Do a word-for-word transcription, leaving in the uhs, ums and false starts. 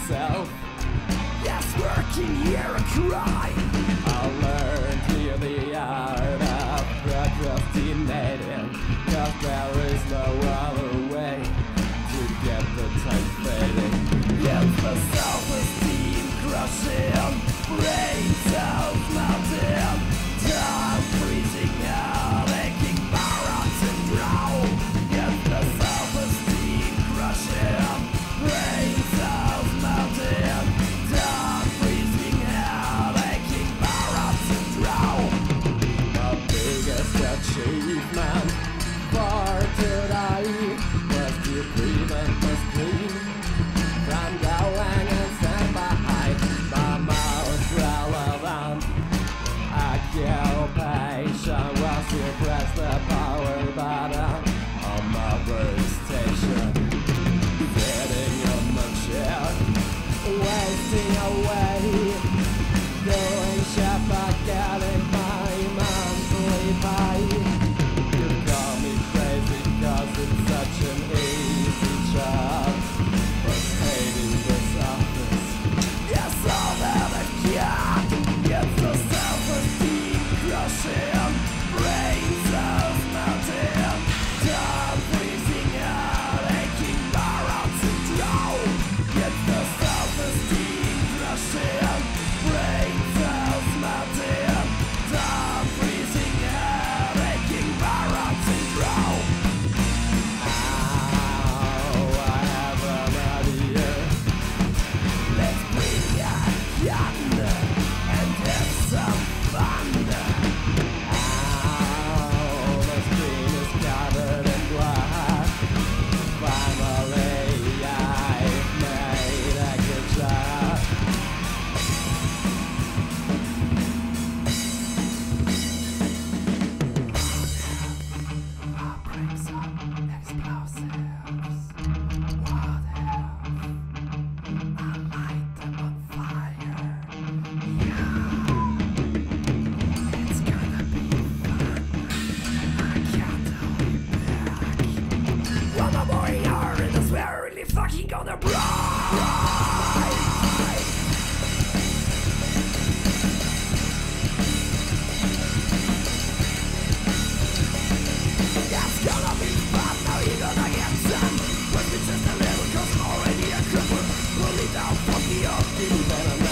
myself. Yes, working here a crime. I learned here the art of procrastinating, cause there is no other way to get the time fading. It's the self-esteem-crushing, braincells-melting, time freezing out, aching barons and drown. It's the self-esteem-crushing, braincells-melting, time freezing out, aching barons and drown. My biggest achievement for today was to prevent the screen from going and stand behind my most relevant occupation was to press the power button on my workstation. Sitting on my chair, wasting away, doing shit but getting my monthly pay. You call me crazy cause it's such an easy job, but hating this office. Yes, all that I can. It's the self-esteem-crushing, braincells-melting, time freezing out, aching barons and drown. It's the self-esteem-crushing, braincells-melting, time freezing out, aching barons and drown. Oh, I have an idea. Let's bring a gun and have some fun. Oh, the screen is covered in black. Finally, I've made a good shot. I'll bring some explosives. What if I light them on fire? Yeah, it's gonna be fun. I can't hold it back. One more year and I swear I'm really fucking gonna break. It's gonna be fun, now you're gonna get some. Work me just a little cause I'm already a cripple. Pull it down, fuck me up, Even